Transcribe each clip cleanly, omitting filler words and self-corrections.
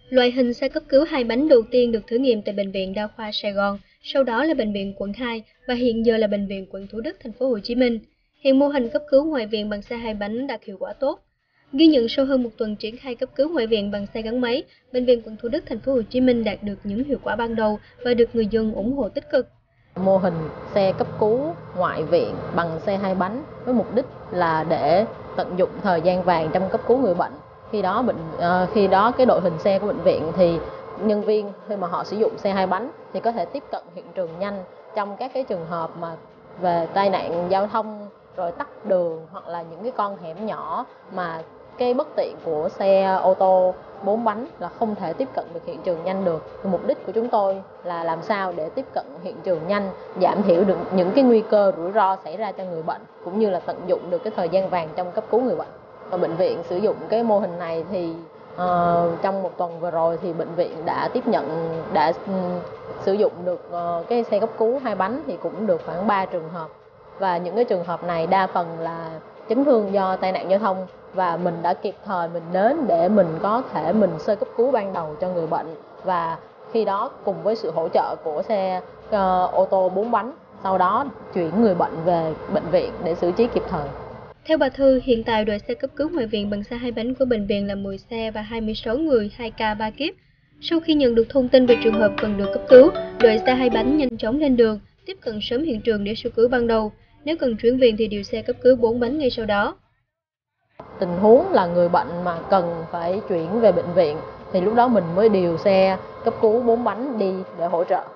Loại hình xe cấp cứu hai bánh đầu tiên được thử nghiệm tại Bệnh viện Đa khoa Sài Gòn, sau đó là Bệnh viện Quận 2 và hiện giờ là Bệnh viện Quận Thủ Đức, thành phố Hồ Chí Minh. Hiện mô hình cấp cứu ngoại viện bằng xe hai bánh đạt hiệu quả tốt. Ghi nhận sau hơn một tuần triển khai cấp cứu ngoại viện bằng xe gắn máy, Bệnh viện Quận Thủ Đức, thành phố Hồ Chí Minh đạt được những hiệu quả ban đầu và được người dân ủng hộ tích cực. Mô hình xe cấp cứu ngoại viện bằng xe hai bánh với mục đích là để tận dụng thời gian vàng trong cấp cứu người bệnh. Khi đó cái đội hình xe của bệnh viện thì nhân viên khi mà họ sử dụng xe hai bánh thì có thể tiếp cận hiện trường nhanh trong các cái trường hợp mà về tai nạn giao thông, rồi tắc đường hoặc là những cái con hẻm nhỏ mà cái bất tiện của xe ô tô 4 bánh là không thể tiếp cận được hiện trường nhanh được. Thì mục đích của chúng tôi là làm sao để tiếp cận hiện trường nhanh, giảm thiểu được những cái nguy cơ rủi ro xảy ra cho người bệnh, cũng như là tận dụng được cái thời gian vàng trong cấp cứu người bệnh. Và bệnh viện sử dụng cái mô hình này thì trong một tuần vừa rồi thì bệnh viện đã sử dụng được cái xe cấp cứu hai bánh thì cũng được khoảng 3 trường hợp. Và những cái trường hợp này đa phần là chấn thương do tai nạn giao thông, và mình đã kịp thời mình đến để mình có thể sơ cấp cứu ban đầu cho người bệnh, và khi đó cùng với sự hỗ trợ của xe ô tô 4 bánh, sau đó chuyển người bệnh về bệnh viện để xử trí kịp thời. Theo bà Thư, hiện tại đội xe cấp cứu ngoại viện bằng xe hai bánh của bệnh viện là 10 xe và 26 người, 2 ca 3 kíp. Sau khi nhận được thông tin về trường hợp cần được cấp cứu, đội xe hai bánh nhanh chóng lên đường, tiếp cận sớm hiện trường để sơ cứu ban đầu. Nếu cần chuyển viện thì điều xe cấp cứu 4 bánh ngay sau đó. Tình huống là người bệnh mà cần phải chuyển về bệnh viện thì lúc đó mình mới điều xe cấp cứu 4 bánh đi để hỗ trợ.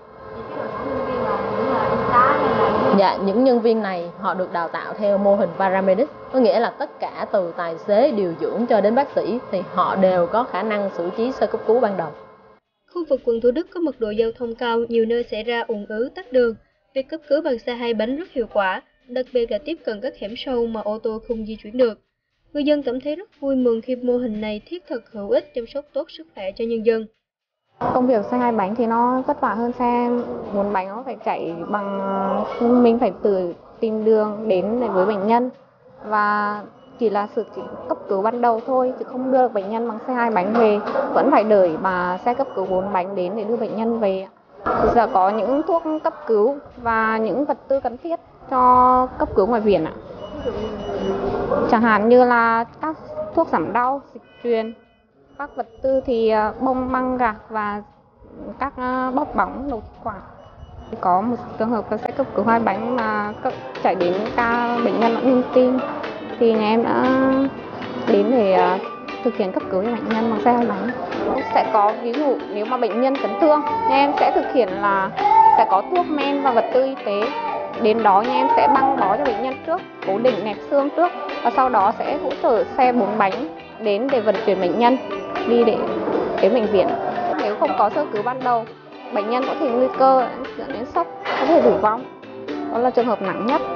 Dạ, những nhân viên này họ được đào tạo theo mô hình paramedic, có nghĩa là tất cả từ tài xế, điều dưỡng cho đến bác sĩ thì họ đều có khả năng xử trí sơ cấp cứu ban đầu. Khu vực quận Thủ Đức có mật độ giao thông cao, nhiều nơi xảy ra ùn ứ tắc đường. Việc cấp cứu bằng xe hai bánh rất hiệu quả, đặc biệt là tiếp cận các hẻm sâu mà ô tô không di chuyển được. Người dân cảm thấy rất vui mừng khi mô hình này thiết thực hữu ích chăm sóc tốt sức khỏe cho nhân dân. Công việc xe hai bánh thì nó vất vả hơn xe bốn bánh, nó phải chạy bằng mình phải tự tìm đường đến với bệnh nhân, và chỉ là sự cấp cứu ban đầu thôi chứ không đưa được bệnh nhân bằng xe hai bánh về, vẫn phải đợi mà xe cấp cứu 4 bánh đến để đưa bệnh nhân về. Giờ có những thuốc cấp cứu và những vật tư cần thiết cho cấp cứu ngoại viện ạ. Chẳng hạn như là các thuốc giảm đau, dịch truyền, các vật tư thì bông băng gạc và các bóp bóng đầu quản. Có một trường hợp xe cấp cứu hai bánh mà chạy đến ca bệnh nhân ngưng tim thì nhà em đã đến để thực hiện cấp cứu cho bệnh nhân bằng xe hai bánh. Sẽ có ví dụ nếu mà bệnh nhân chấn thương, nhà em sẽ thực hiện là sẽ có thuốc men và vật tư y tế. Đến đó nhà em sẽ băng bó cho bệnh nhân trước, cố định nẹp xương trước, và sau đó sẽ hỗ trợ xe 4 bánh đến để vận chuyển bệnh nhân đi đến bệnh viện. Nếu không có sơ cứu ban đầu, bệnh nhân có thể nguy cơ dẫn đến sốc, có thể tử vong. Đó là trường hợp nặng nhất.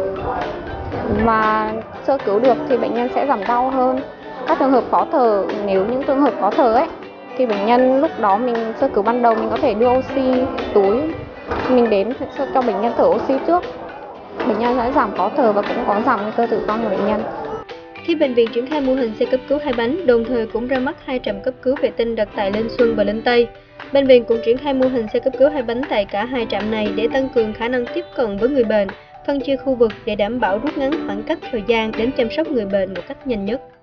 Và sơ cứu được thì bệnh nhân sẽ giảm đau hơn. Các trường hợp khó thở, nếu những trường hợp khó thở ấy, thì bệnh nhân lúc đó mình sơ cứu ban đầu mình có thể đưa oxy túi, mình đến cho bệnh nhân thở oxy trước. Bệnh nhân sẽ giảm khó thở và cũng có giảm nguy cơ tử vong của bệnh nhân. Khi bệnh viện triển khai mô hình xe cấp cứu hai bánh, đồng thời cũng ra mắt 2 trạm cấp cứu vệ tinh đặt tại Linh Xuân và Linh Tây. Bệnh viện cũng triển khai mô hình xe cấp cứu hai bánh tại cả 2 trạm này để tăng cường khả năng tiếp cận với người bệnh, phân chia khu vực để đảm bảo rút ngắn khoảng cách thời gian đến chăm sóc người bệnh một cách nhanh nhất.